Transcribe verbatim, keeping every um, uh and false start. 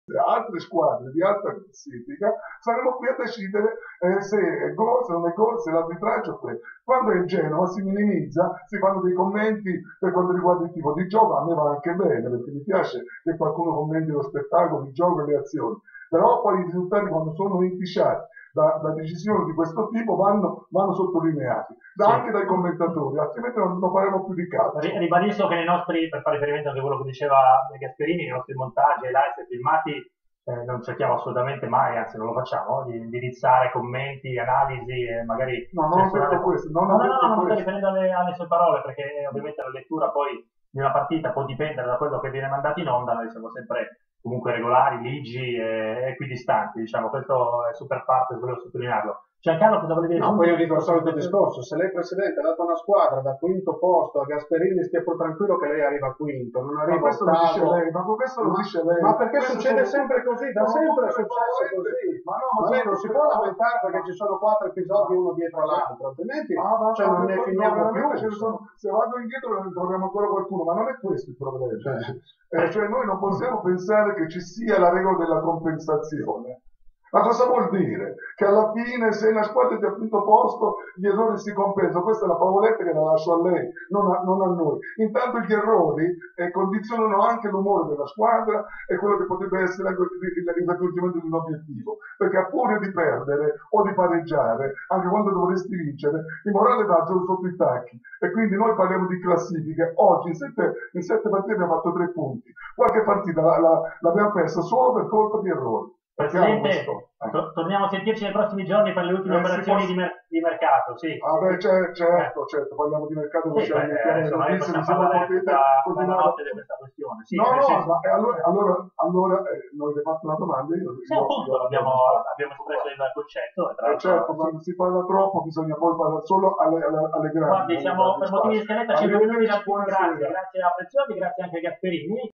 altre squadre di alta classifica, saremo qui a decidere eh, se è gol, se non è gol, se l'arbitraggio è. Quando è il Genova si minimizza, si fanno dei commenti per quanto riguarda il tipo di gioco, a me va anche bene, perché mi piace che qualcuno commenti lo spettacolo, il gioco e le azioni, però poi i risultati quando sono inficiati da, da decisioni di questo tipo vanno, vanno sottolineati da, sì, anche dai commentatori, altrimenti non, non faremo più di calcio. Ribadisco che nei nostri, per fare riferimento anche a quello che diceva Gasperini, nei nostri montaggi, live e filmati eh, non cerchiamo assolutamente mai, anzi non lo facciamo, di indirizzare commenti, analisi e magari... No, non ho detto questo. Non no, ho no, detto no, non sto questo. riferendo alle, alle sue parole, perché ovviamente la lettura poi di una partita può dipendere da quello che viene mandato in onda, noi siamo sempre comunque regolari, ligi e equidistanti, diciamo, questo è super parte, volevo sottolinearlo. Giancarlo, cosa volevi dire? No, poi io dico il solito discorso, se lei Presidente ha dato una squadra da quinto posto a Gasperini, stia pur tranquillo che lei arriva quinto, non arriva ma questo ottavo. Lo dice lei, ma questo lo dice lei. Ma perché questo succede sono... sempre così, da sempre è successo così. Ma no, ma, ma lei non si può lamentare perché ci sono quattro episodi uno dietro l'altro, altrimenti ah, ma, cioè, non ne finiamo più. Sono, se vado indietro ne troviamo ancora qualcuno, ma non è questo il problema. Cioè, eh, cioè noi non possiamo pensare che ci sia la regola della compensazione. Ma cosa vuol dire? Che alla fine se una squadra è al quinto posto gli errori si compensano? Questa è la favoletta che la lascio a lei, non a, non a noi. Intanto gli errori eh, condizionano anche l'umore della squadra e quello che potrebbe essere anche il, il raggiungimento di un obiettivo. Perché a furia di perdere o di pareggiare, anche quando dovresti vincere, il morale va giù sotto i tacchi. E quindi noi parliamo di classifiche. Oggi in sette, in sette partite abbiamo fatto tre punti. Qualche partita la, la, l'abbiamo persa solo per colpa di errori. Presidente, to- torniamo a sentirci nei prossimi giorni per le ultime eh, operazioni può... di, mer- di mercato, sì. Ah beh, certo, certo, certo, parliamo di mercato, sì, beh, eh, insomma, possiamo parlare tutta la notte di questa questione. Sì, no, no, senso... ma eh, allora, allora, allora eh, non avete fatto una domanda, io... Sì, io, appunto, io, abbiamo, abbiamo espresso il concetto. Tra eh, certo, quando si parla troppo bisogna poi parlare solo alle, alle, alle grandi. Guardi, siamo per motivi di scaletta, cinque minuti, grazie, grazie a Preziosi, grazie anche a Gasperini.